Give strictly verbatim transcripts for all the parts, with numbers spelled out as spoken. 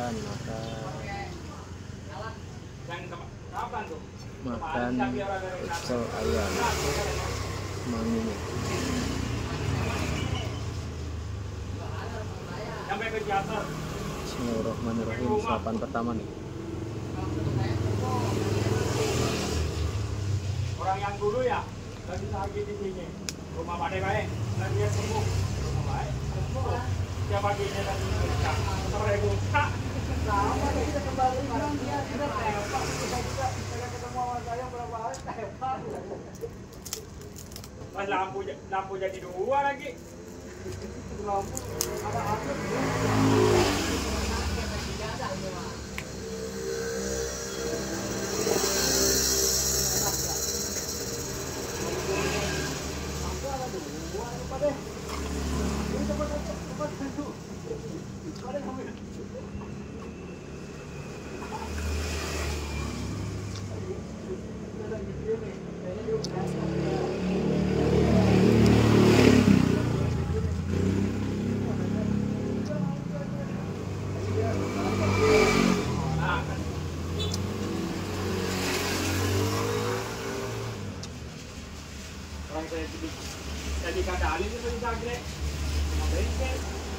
makan makan makan pecel ayam mangunya. Bismillahirrahmanirrahim, sarapan pertama nih. Orang yang dulu ya lagi sakit di sini, rumah Pak Baik, lagi dia sembuh, rumah Baik sembuh. Siapa baginya tadi kita sore buka, sama kita kembali dia kita telepon, kita juga kita ketemu sama saya berapa hari telepon. Pas lampu lampu jadi dua lagi, lampu ada apa? Jadi kadang ini pun sakit, bengkel.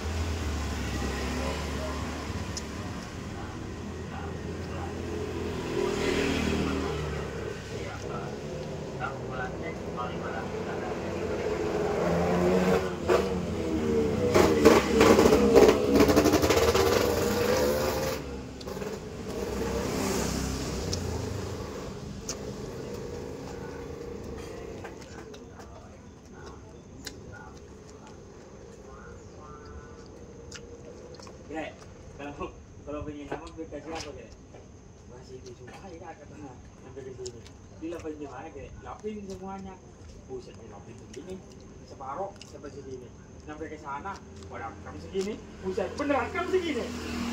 Kira, kalau kalau pengen nama kasih apa kira? Masih di Sungai ya katanya sampai di sini. Dilapin di mana kira? Lapin semuanya. Buset nih lapin begini, separuh sampai sini. Sampai ke sana, wadah kamu segini. Buset beneran kamu segini.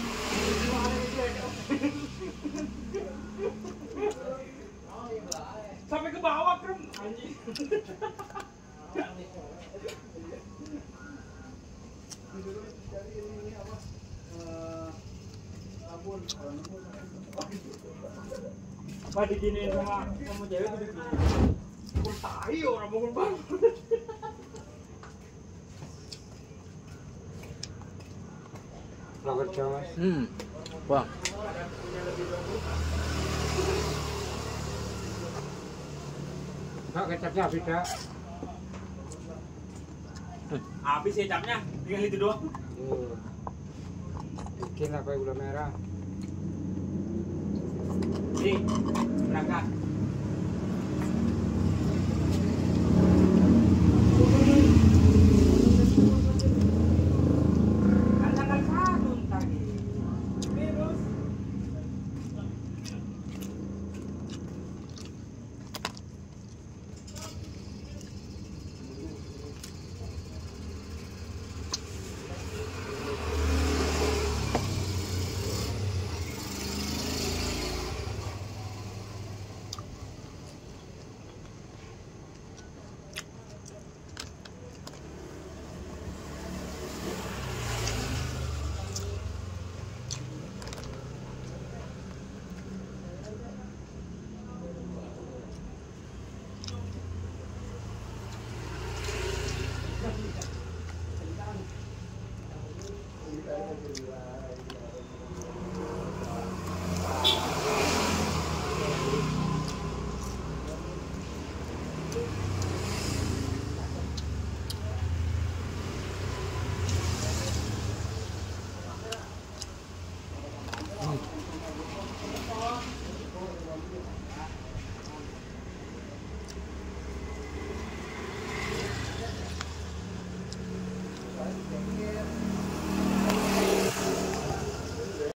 Sampai ke bawah krum anjing. Apa diginiin sama sama cewek tuh begini. Pukul tahi orang mukul banget. Lager Jawa. Hmm, wah. Enggak kecapnya beda. Habis kecapnya, tinggal itu doang. Hmm. Bikin apa gula merah. Nih, berangkat. Kan tanggal satu tadi. Virus.